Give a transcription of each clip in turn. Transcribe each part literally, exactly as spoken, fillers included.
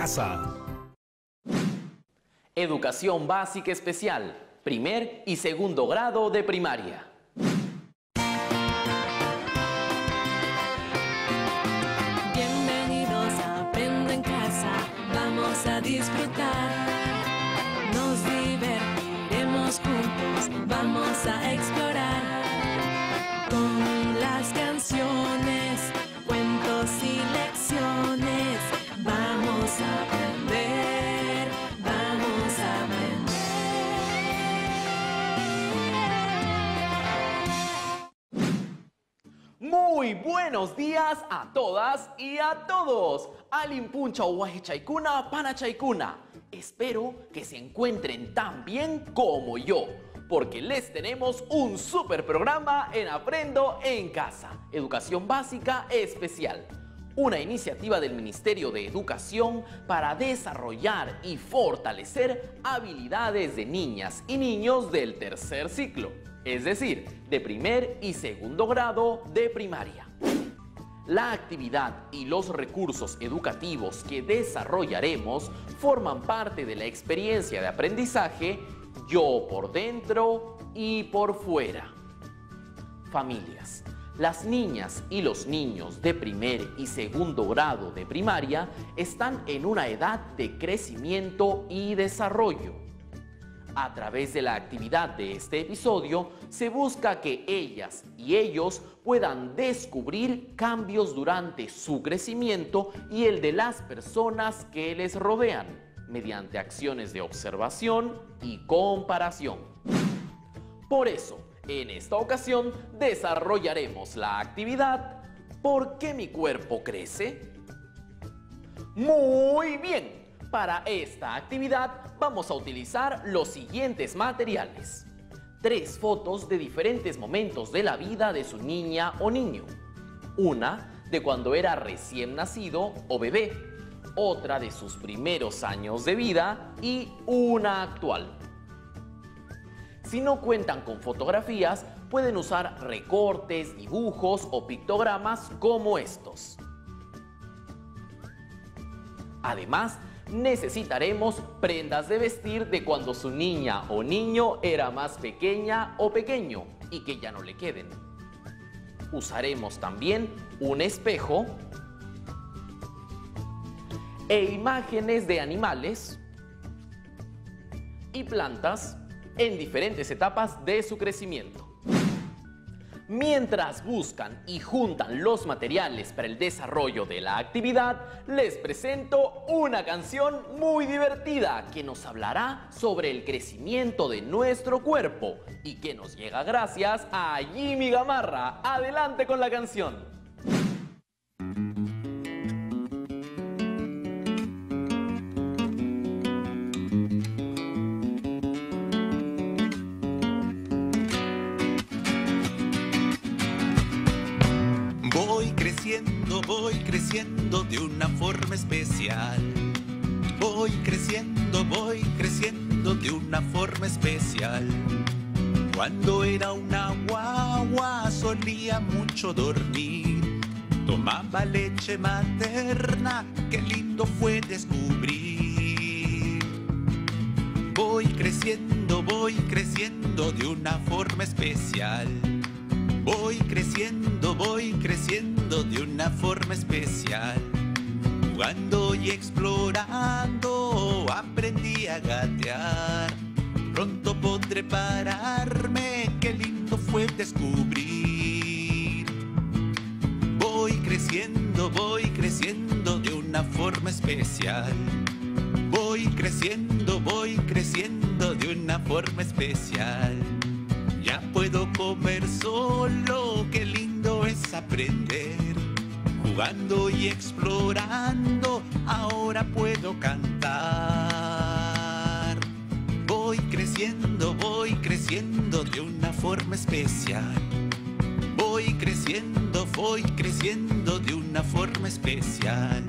casa. Educación básica especial, primer y segundo grado de primaria. Bienvenidos a Aprendo en Casa, vamos a disfrutar. Nos divertiremos juntos, vamos a explorar. Con las canciones, cuentos y lecciones, vamos a aprender, vamos a aprender. Muy buenos días a todas y a todos. Alimpuncha Chaikuna Pana Chaikuna. Espero que se encuentren tan bien como yo, porque les tenemos un super programa en Aprendo en Casa, Educación Básica Especial. Una iniciativa del Ministerio de Educación para desarrollar y fortalecer habilidades de niñas y niños del tercer ciclo, es decir, de primer y segundo grado de primaria. La actividad y los recursos educativos que desarrollaremos forman parte de la experiencia de aprendizaje Yo por dentro y por fuera. Familias. Las niñas y los niños de primer y segundo grado de primaria están en una edad de crecimiento y desarrollo. A través de la actividad de este episodio, se busca que ellas y ellos puedan descubrir cambios durante su crecimiento y el de las personas que les rodean, mediante acciones de observación y comparación. Por eso, en esta ocasión desarrollaremos la actividad ¿Por qué mi cuerpo crece? Muy bien, para esta actividad vamos a utilizar los siguientes materiales. Tres fotos de diferentes momentos de la vida de su niña o niño. Una de cuando era recién nacido o bebé, otra de sus primeros años de vida y una actual. Si no cuentan con fotografías, pueden usar recortes, dibujos o pictogramas como estos. Además, necesitaremos prendas de vestir de cuando su niña o niño era más pequeña o pequeño y que ya no le queden. Usaremos también un espejo e imágenes de animales y plantas en diferentes etapas de su crecimiento. Mientras buscan y juntan los materiales para el desarrollo de la actividad, les presento una canción muy divertida que nos hablará sobre el crecimiento de nuestro cuerpo y que nos llega gracias a Jimmy Gamarra. Adelante con la canción. Voy creciendo de una forma especial. Voy creciendo, voy creciendo de una forma especial. Cuando era una guagua solía mucho dormir. Tomaba leche materna, qué lindo fue descubrir. Voy creciendo, voy creciendo de una forma especial. Voy creciendo, voy creciendo de una forma especial. Jugando y explorando aprendí a gatear. Pronto podré pararme, qué lindo fue descubrir. Voy creciendo, voy creciendo de una forma especial. Voy creciendo, voy creciendo de una forma especial. Ya puedo comer solo, qué lindo es aprender. Jugando y explorando, ahora puedo cantar. Voy creciendo, voy creciendo de una forma especial. Voy creciendo, voy creciendo de una forma especial.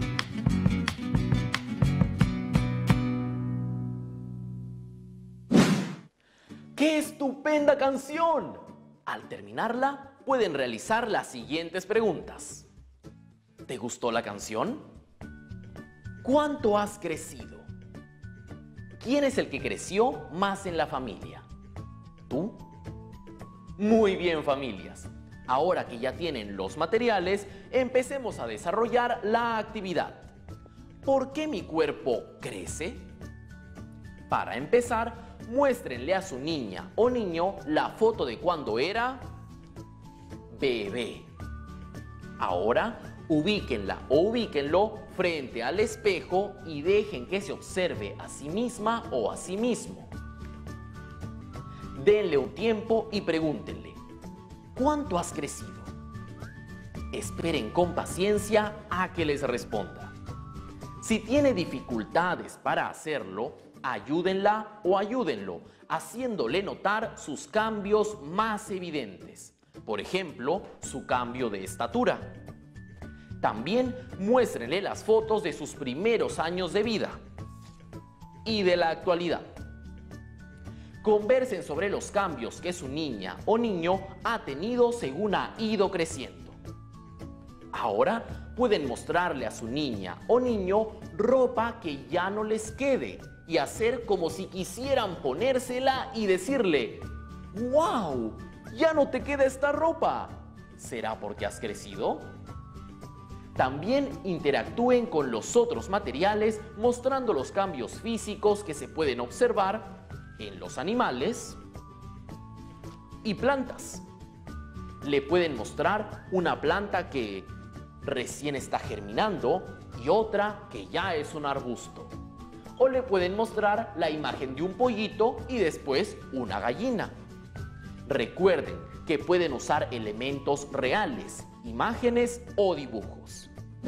¡Qué estupenda canción! Al terminarla, pueden realizar las siguientes preguntas. ¿Te gustó la canción? ¿Cuánto has crecido? ¿Quién es el que creció más en la familia? ¿Tú? Muy bien, familias. Ahora que ya tienen los materiales, empecemos a desarrollar la actividad. ¿Por qué mi cuerpo crece? Para empezar, muéstrenle a su niña o niño la foto de cuando era bebé. Ahora, ubíquenla o ubíquenlo frente al espejo y dejen que se observe a sí misma o a sí mismo. Denle un tiempo y pregúntenle, ¿cuánto has crecido? Esperen con paciencia a que les responda. Si tiene dificultades para hacerlo, ayúdenla o ayúdenlo, haciéndole notar sus cambios más evidentes. Por ejemplo, su cambio de estatura. También muéstrenle las fotos de sus primeros años de vida y de la actualidad. Conversen sobre los cambios que su niña o niño ha tenido según ha ido creciendo. Ahora pueden mostrarle a su niña o niño ropa que ya no les quede y hacer como si quisieran ponérsela y decirle, ¡wow! ¡Ya no te queda esta ropa! ¿Será porque has crecido? También interactúen con los otros materiales mostrando los cambios físicos que se pueden observar en los animales y plantas. Le pueden mostrar una planta que recién está germinando y otra que ya es un arbusto. O le pueden mostrar la imagen de un pollito y después una gallina. Recuerden que pueden usar elementos reales, imágenes o dibujos.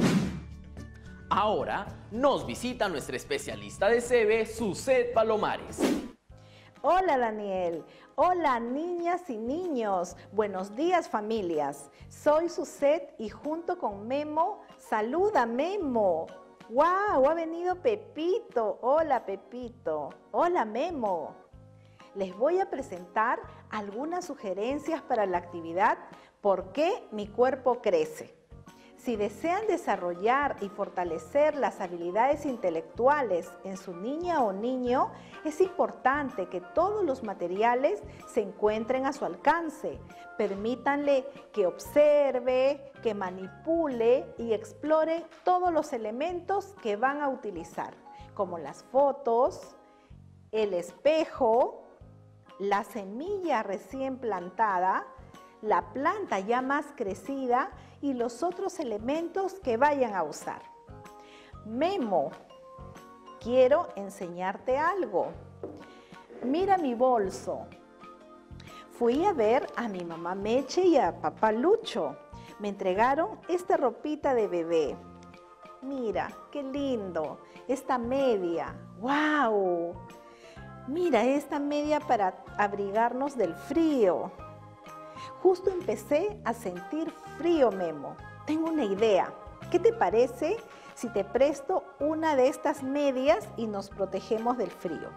Ahora nos visita nuestra especialista de C B, Suset Palomares. Hola Daniel, hola niñas y niños, buenos días familias. Soy Suset y junto con Memo, saluda Memo. ¡Wow! Ha venido Pepito. Hola Pepito. Hola Memo. Les voy a presentar algunas sugerencias para la actividad ¿Por qué mi cuerpo crece? Si desean desarrollar y fortalecer las habilidades intelectuales en su niña o niño, es importante que todos los materiales se encuentren a su alcance. Permítanle que observe, que manipule y explore todos los elementos que van a utilizar, como las fotos, el espejo, la semilla recién plantada, la planta ya más crecida y los otros elementos que vayan a usar. Memo, quiero enseñarte algo. Mira mi bolso. Fui a ver a mi mamá Meche y a papá Lucho. Me entregaron esta ropita de bebé. Mira, qué lindo. Esta media. ¡Wow! Mira, esta media para abrigarnos del frío. Justo empecé a sentir frío, Memo. Tengo una idea. ¿Qué te parece si te presto una de estas medias y nos protegemos del frío?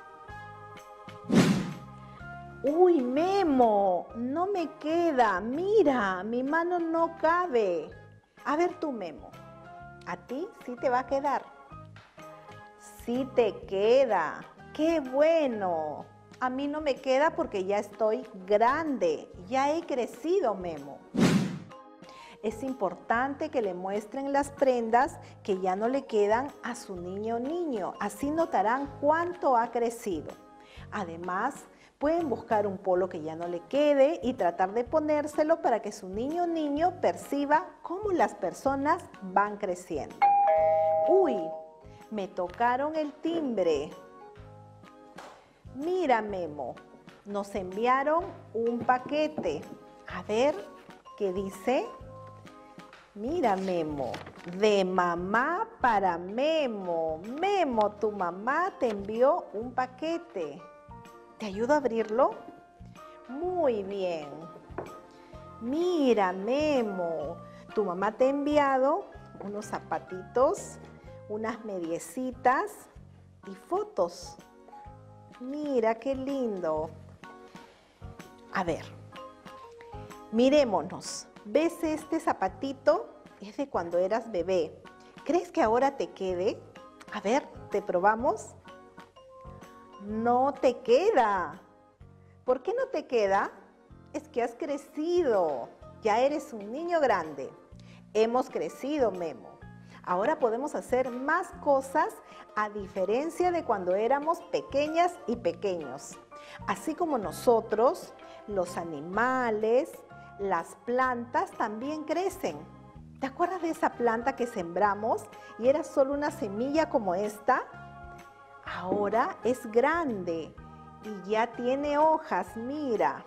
¡Uy, Memo! No me queda. Mira, mi mano no cabe. A ver tú, Memo. ¿A ti sí te va a quedar? Sí te queda. ¡Qué bueno! A mí no me queda porque ya estoy grande, ya he crecido, Memo. Es importante que le muestren las prendas que ya no le quedan a su niño o niño, así notarán cuánto ha crecido. Además, pueden buscar un polo que ya no le quede y tratar de ponérselo para que su niño o niño perciba cómo las personas van creciendo. ¡Uy! Me tocaron el timbre. Mira, Memo, nos enviaron un paquete. A ver, ¿qué dice? Mira, Memo, de mamá para Memo. Memo, tu mamá te envió un paquete. ¿Te ayudo a abrirlo? Muy bien. Mira, Memo, tu mamá te ha enviado unos zapatitos, unas mediecitas y fotos. Mira, qué lindo. A ver, mirémonos. ¿Ves este zapatito? Es de cuando eras bebé. ¿Crees que ahora te quede? A ver, ¿te probamos? No te queda. ¿Por qué no te queda? Es que has crecido. Ya eres un niño grande. Hemos crecido, Memo. Ahora podemos hacer más cosas a diferencia de cuando éramos pequeñas y pequeños. Así como nosotros, los animales, las plantas también crecen. ¿Te acuerdas de esa planta que sembramos y era solo una semilla como esta? Ahora es grande y ya tiene hojas, mira.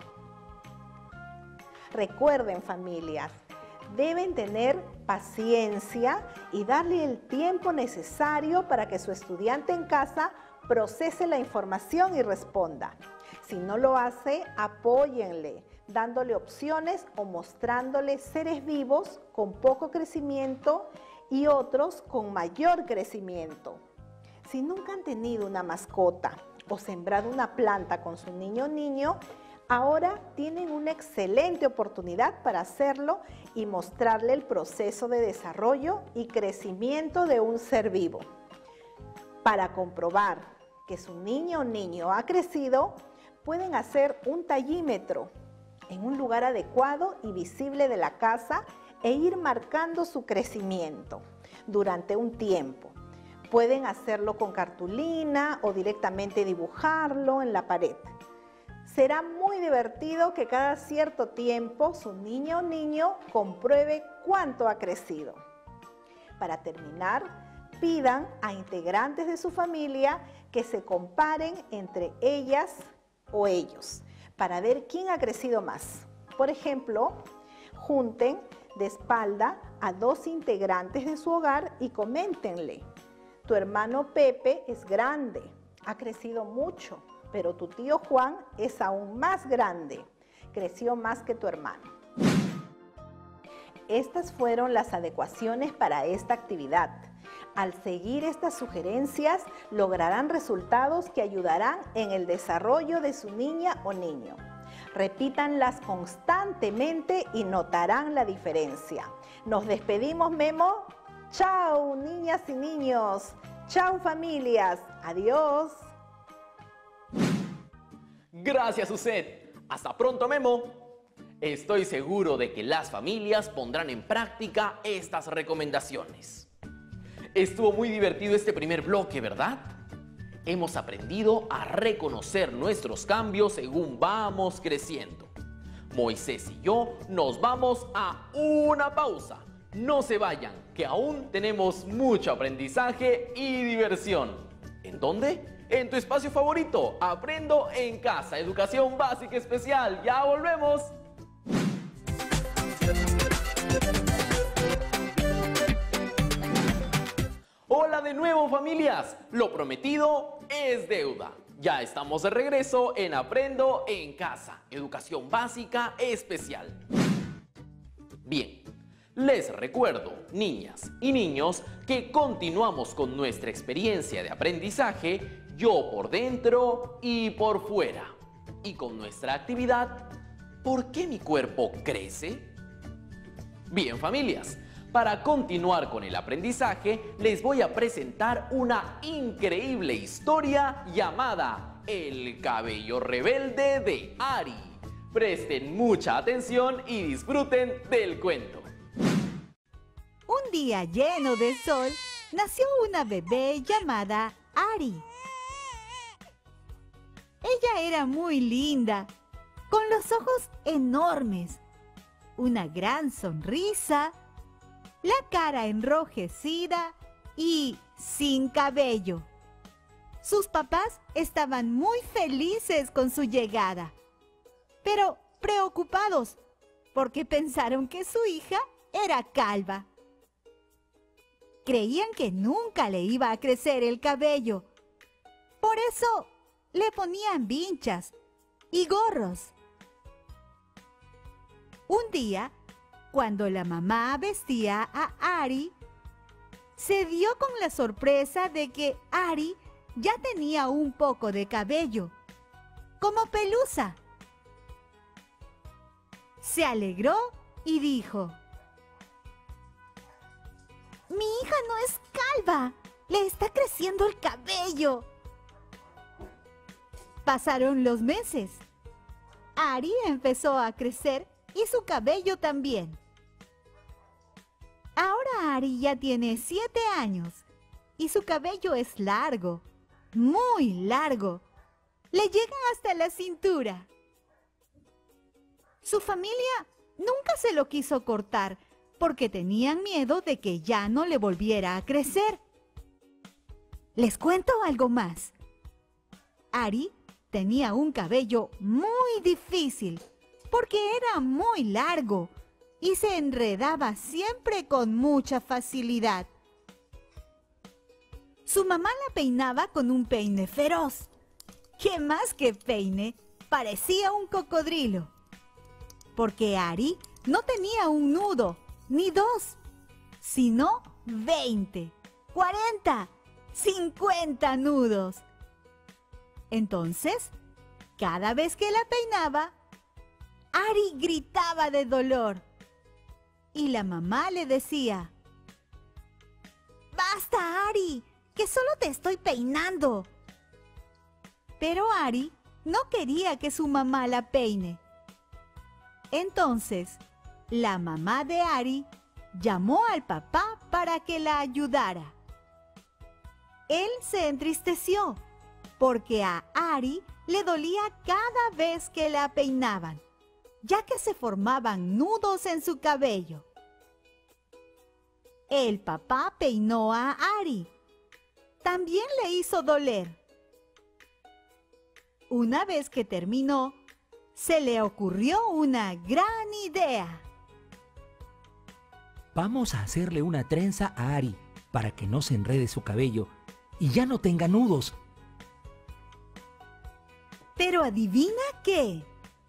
Recuerden, familias, deben tener paciencia y darle el tiempo necesario para que su estudiante en casa procese la información y responda. Si no lo hace, apóyenle, dándole opciones o mostrándole seres vivos con poco crecimiento y otros con mayor crecimiento. Si nunca han tenido una mascota o sembrado una planta con su niño o niño, ahora tienen una excelente oportunidad para hacerlo y mostrarle el proceso de desarrollo y crecimiento de un ser vivo. Para comprobar que su niño o niño ha crecido, pueden hacer un tallímetro en un lugar adecuado y visible de la casa e ir marcando su crecimiento durante un tiempo. Pueden hacerlo con cartulina o directamente dibujarlo en la pared. Será muy divertido que cada cierto tiempo su niña o niño compruebe cuánto ha crecido. Para terminar, pidan a integrantes de su familia que se comparen entre ellas o ellos para ver quién ha crecido más. Por ejemplo, junten de espalda a dos integrantes de su hogar y coméntenle: tu hermano Pepe es grande, ha crecido mucho, pero tu tío Juan es aún más grande, creció más que tu hermano. Estas fueron las adecuaciones para esta actividad. Al seguir estas sugerencias, lograrán resultados que ayudarán en el desarrollo de su niña o niño. Repítanlas constantemente y notarán la diferencia. Nos despedimos, Memo. Chao, niñas y niños. Chao, familias. Adiós. Gracias, Suset. Hasta pronto, Memo. Estoy seguro de que las familias pondrán en práctica estas recomendaciones. Estuvo muy divertido este primer bloque, ¿verdad? Hemos aprendido a reconocer nuestros cambios según vamos creciendo. Moisés y yo nos vamos a una pausa. No se vayan, que aún tenemos mucho aprendizaje y diversión. ¿En dónde? En tu espacio favorito, Aprendo en Casa, Educación Básica Especial. ¡Ya volvemos! Hola de nuevo, familias. Lo prometido es deuda. Ya estamos de regreso en Aprendo en Casa, Educación Básica Especial. Bien, les recuerdo, niñas y niños, que continuamos con nuestra experiencia de aprendizaje, yo por dentro y por fuera. Y con nuestra actividad, ¿por qué mi cuerpo crece? Bien, familias, para continuar con el aprendizaje, les voy a presentar una increíble historia llamada El cabello rebelde de Ari. Presten mucha atención y disfruten del cuento. Un día lleno de sol, nació una bebé llamada Ari. Ella era muy linda, con los ojos enormes, una gran sonrisa, la cara enrojecida y sin cabello. Sus papás estaban muy felices con su llegada, pero preocupados porque pensaron que su hija era calva. Creían que nunca le iba a crecer el cabello. Por eso le ponían vinchas y gorros. Un día, cuando la mamá vestía a Ari, se dio con la sorpresa de que Ari ya tenía un poco de cabello, como pelusa. Se alegró y dijo: «Mi hija no es calva, le está creciendo el cabello. Pasaron los meses. Ari empezó a crecer y su cabello también. Ahora Ari ya tiene siete años y su cabello es largo, muy largo. Le llega hasta la cintura. Su familia nunca se lo quiso cortar porque tenían miedo de que ya no le volviera a crecer. Les cuento algo más. Ari tenía un cabello muy difícil porque era muy largo y se enredaba siempre con mucha facilidad. Su mamá la peinaba con un peine feroz, que más que peine parecía un cocodrilo, porque Ari no tenía un nudo ni dos, sino veinte, cuarenta, cincuenta nudos. Entonces, cada vez que la peinaba, Ari gritaba de dolor. Y la mamá le decía: ¡Basta, Ari! ¡Que solo te estoy peinando! Pero Ari no quería que su mamá la peine. Entonces, la mamá de Ari llamó al papá para que la ayudara. Él se entristeció porque a Ari le dolía cada vez que la peinaban, ya que se formaban nudos en su cabello. El papá peinó a Ari. También le hizo doler. Una vez que terminó, se le ocurrió una gran idea. Vamos a hacerle una trenza a Ari para que no se enrede su cabello y ya no tenga nudos. Pero ¿adivina qué?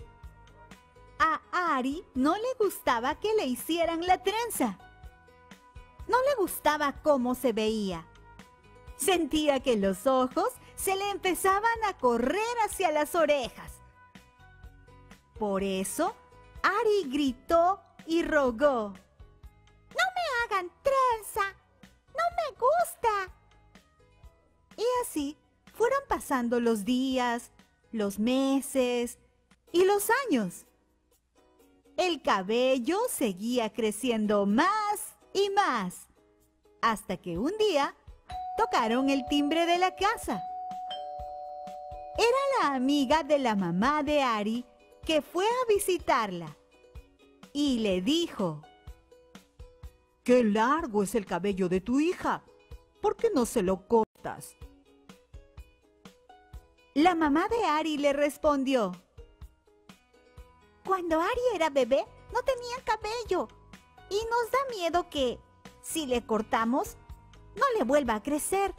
A Ari no le gustaba que le hicieran la trenza. No le gustaba cómo se veía. Sentía que los ojos se le empezaban a correr hacia las orejas. Por eso, Ari gritó y rogó: ¡No me hagan trenza! ¡No me gusta! Y así fueron pasando los días, los meses y los años. El cabello seguía creciendo más y más, hasta que un día tocaron el timbre de la casa. Era la amiga de la mamá de Ari que fue a visitarla y le dijo: ¡Qué largo es el cabello de tu hija! ¿Por qué no se lo cortas? La mamá de Ari le respondió: Cuando Ari era bebé no tenía cabello y nos da miedo que, si le cortamos, no le vuelva a crecer.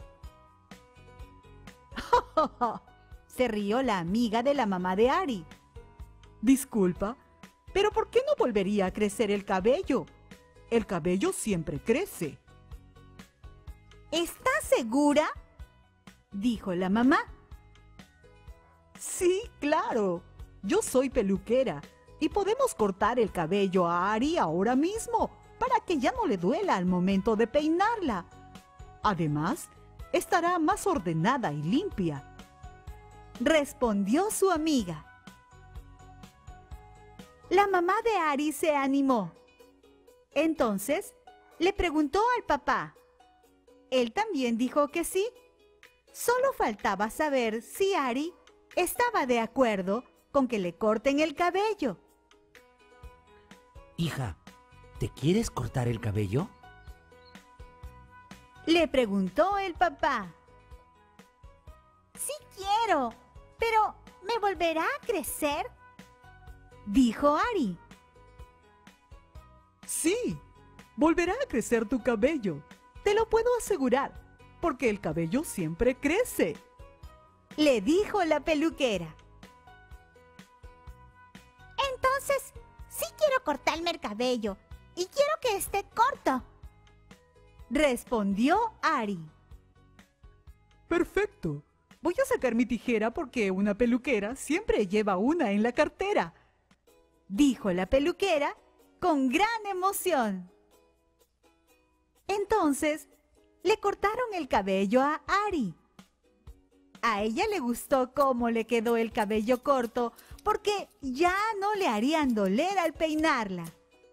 Se rió la amiga de la mamá de Ari. Disculpa, pero ¿por qué no volvería a crecer el cabello? El cabello siempre crece. ¿Estás segura?, dijo la mamá. Sí, claro. Yo soy peluquera y podemos cortar el cabello a Ari ahora mismo para que ya no le duela al momento de peinarla. Además, estará más ordenada y limpia, respondió su amiga. La mamá de Ari se animó. Entonces, le preguntó al papá. Él también dijo que sí. Solo faltaba saber si Ari estaba de acuerdo con que le corten el cabello. Hija, ¿te quieres cortar el cabello? Le preguntó el papá. Sí quiero, pero ¿me volverá a crecer?, dijo Ari. Sí, volverá a crecer tu cabello. Te lo puedo asegurar, porque el cabello siempre crece, le dijo la peluquera. Entonces, sí quiero cortarme el cabello y quiero que esté corto, respondió Ari. Perfecto. Voy a sacar mi tijera porque una peluquera siempre lleva una en la cartera, dijo la peluquera con gran emoción. Entonces, le cortaron el cabello a Ari. A ella le gustó cómo le quedó el cabello corto porque ya no le harían doler al peinarla.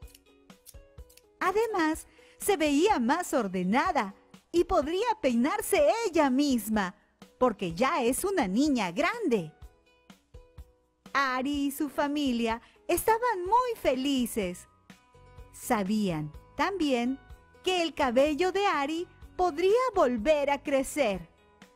Además, se veía más ordenada y podría peinarse ella misma porque ya es una niña grande. Ari y su familia estaban muy felices. Sabían también que el cabello de Ari podría volver a crecer.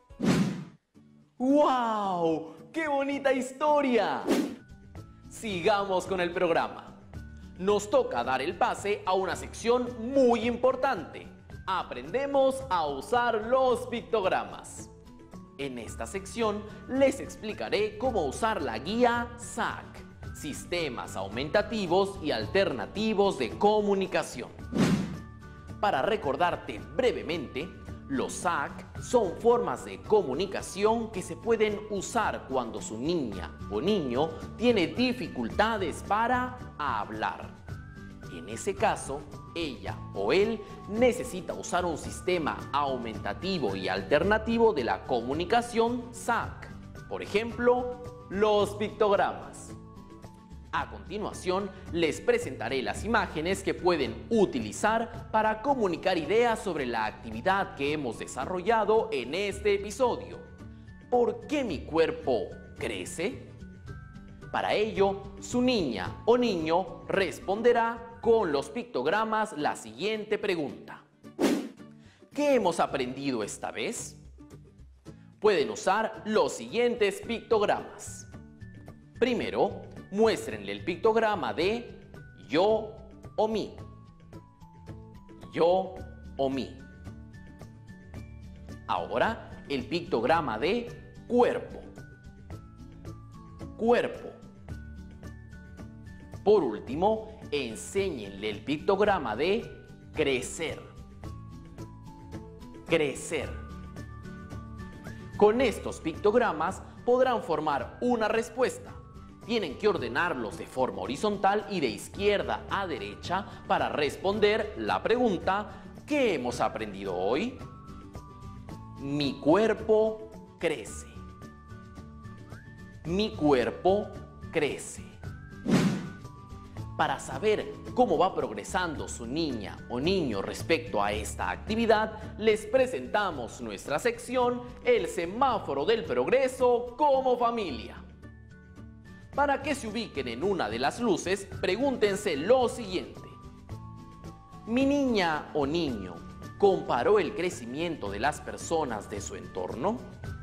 ¡Wow! ¡Qué bonita historia! Sigamos con el programa. Nos toca dar el pase a una sección muy importante. Aprendemos a usar los pictogramas. En esta sección les explicaré cómo usar la guía S A C, Sistemas Aumentativos y Alternativos de Comunicación. Para recordarte brevemente, los S A C son formas de comunicación que se pueden usar cuando su niña o niño tiene dificultades para hablar. En ese caso, ella o él necesita usar un sistema aumentativo y alternativo de la comunicación S A C. Por ejemplo, los pictogramas. A continuación, les presentaré las imágenes que pueden utilizar para comunicar ideas sobre la actividad que hemos desarrollado en este episodio. ¿Por qué mi cuerpo crece? Para ello, su niña o niño responderá con los pictogramas la siguiente pregunta. ¿Qué hemos aprendido esta vez? Pueden usar los siguientes pictogramas. Primero, muéstrenle el pictograma de yo o mi. Yo o mi. Ahora, el pictograma de cuerpo. Cuerpo. Por último, enséñenle el pictograma de crecer. Crecer. Con estos pictogramas podrán formar una respuesta. Tienen que ordenarlos de forma horizontal y de izquierda a derecha para responder la pregunta ¿qué hemos aprendido hoy? Mi cuerpo crece. Mi cuerpo crece. Para saber cómo va progresando su niña o niño respecto a esta actividad, les presentamos nuestra sección El Semáforo del Progreso como familia. Para que se ubiquen en una de las luces, pregúntense lo siguiente. ¿Mi niña o niño comparó el crecimiento de las personas de su entorno?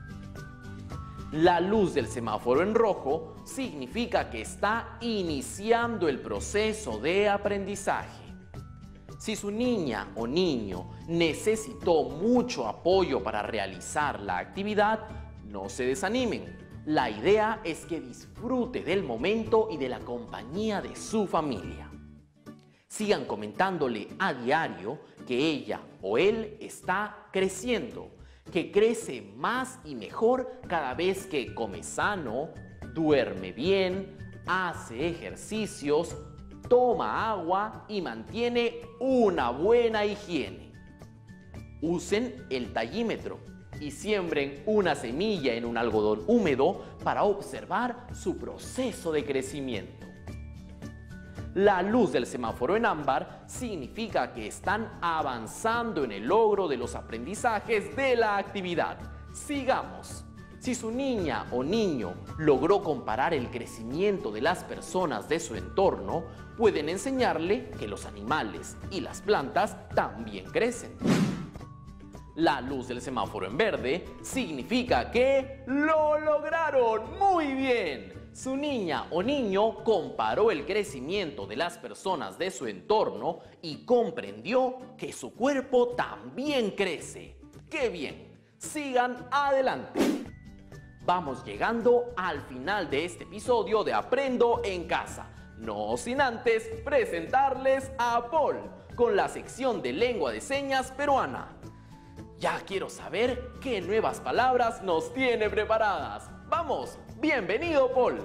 La luz del semáforo en rojo significa que está iniciando el proceso de aprendizaje. Si su niña o niño necesitó mucho apoyo para realizar la actividad, no se desanimen. La idea es que disfrute del momento y de la compañía de su familia. Sigan comentándole a diario que ella o él está creciendo, que crece más y mejor cada vez que come sano, duerme bien, hace ejercicios, toma agua y mantiene una buena higiene. Usen el tallímetro y siembren una semilla en un algodón húmedo para observar su proceso de crecimiento. La luz del semáforo en ámbar significa que están avanzando en el logro de los aprendizajes de la actividad. Sigamos. Si su niña o niño logró comparar el crecimiento de las personas de su entorno, pueden enseñarle que los animales y las plantas también crecen. La luz del semáforo en verde significa que ¡lo lograron! ¡Muy bien! Su niña o niño comparó el crecimiento de las personas de su entorno y comprendió que su cuerpo también crece. ¡Qué bien! Sigan adelante. Vamos llegando al final de este episodio de Aprendo en Casa. No sin antes presentarles a Paul con la sección de lengua de señas peruana. Ya quiero saber qué nuevas palabras nos tiene preparadas. ¡Vamos! ¡Bienvenido, Paul!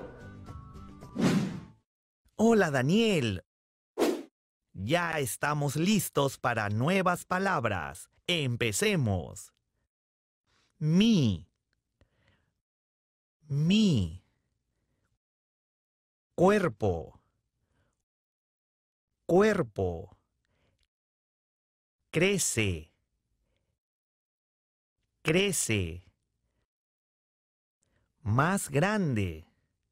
Hola, Daniel. Ya estamos listos para nuevas palabras. Empecemos. Mi. Mi. Cuerpo. Cuerpo. Crece. Crece. Más grande.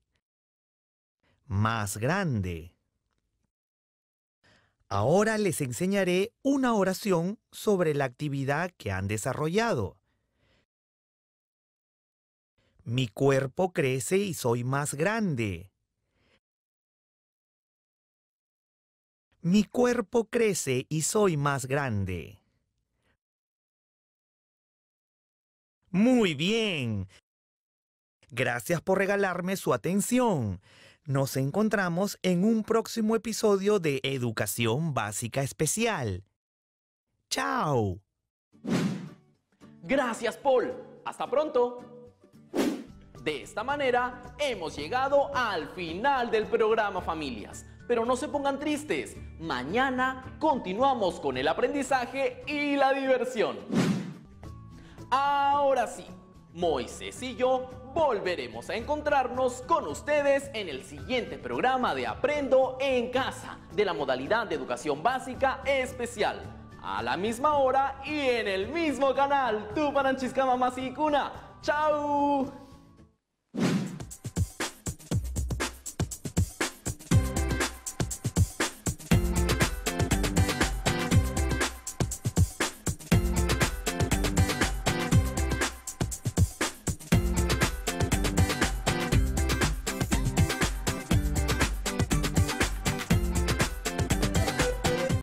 Más grande. Ahora les enseñaré una oración sobre la actividad que han desarrollado. Mi cuerpo crece y soy más grande. Mi cuerpo crece y soy más grande. Muy bien. Gracias por regalarme su atención. Nos encontramos en un próximo episodio de Educación Básica Especial. ¡Chao! Gracias, Paul. Hasta pronto. De esta manera hemos llegado al final del programa, familias. Pero no se pongan tristes. Mañana continuamos con el aprendizaje y la diversión. Ahora sí, Moisés y yo volveremos a encontrarnos con ustedes en el siguiente programa de Aprendo en Casa, de la modalidad de Educación Básica Especial. A la misma hora y en el mismo canal. Tuparan Chiscama Masikuna. ¡Chao!